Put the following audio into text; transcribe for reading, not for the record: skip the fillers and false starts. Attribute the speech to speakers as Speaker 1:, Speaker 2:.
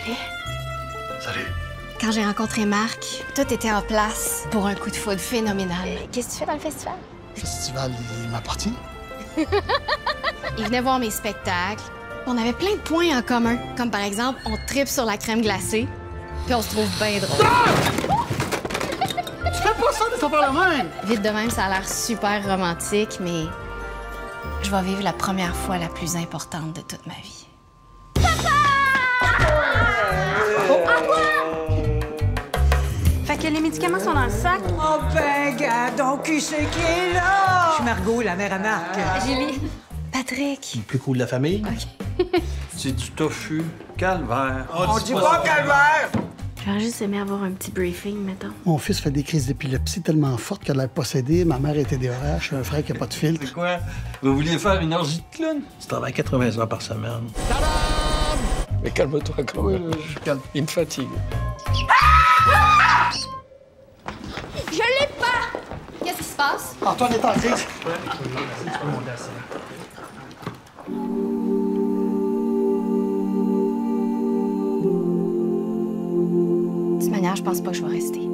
Speaker 1: Salut.
Speaker 2: Salut.
Speaker 1: Quand j'ai rencontré Marc, tout était en place pour un coup de foudre phénoménal. Qu'est-ce que tu fais dans le festival?
Speaker 2: Le festival, il m'appartient.
Speaker 1: Il venait voir mes spectacles. On avait plein de points en commun. Comme par exemple, on tripe sur la crème glacée, puis on se trouve bien drôle.
Speaker 2: Tu fais pas ça de ton par la même!
Speaker 1: Vite de même, ça a l'air super romantique, mais je vais vivre la première fois la plus importante de toute ma vie.
Speaker 3: Fait que les médicaments sont dans le sac.
Speaker 4: Oh ben, gars, donc qui c'est qui est là? Je suis Margot, la mère à Marc.
Speaker 1: Julie. Patrick.
Speaker 2: Le plus cool de la famille.
Speaker 5: C'est du tofu. Calvaire.
Speaker 4: On dit pas calvaire!
Speaker 3: J'aurais juste aimé avoir un petit briefing, mettons.
Speaker 2: Mon fils fait des crises d'épilepsie tellement fortes qu'elle l'a possédé. Ma mère était TDAH, j'ai un frère qui n'a pas de filtre.
Speaker 5: C'est quoi? Vous vouliez faire une orgie de clown?
Speaker 2: Je travaille 80 heures par semaine.
Speaker 6: Mais calme-toi quand même.
Speaker 2: Je calme.
Speaker 6: Il me fatigue.
Speaker 1: Je l'ai pas! Qu'est-ce qui se passe?
Speaker 2: Antoine est en crise.
Speaker 1: De toute manière, je pense pas que je vais rester.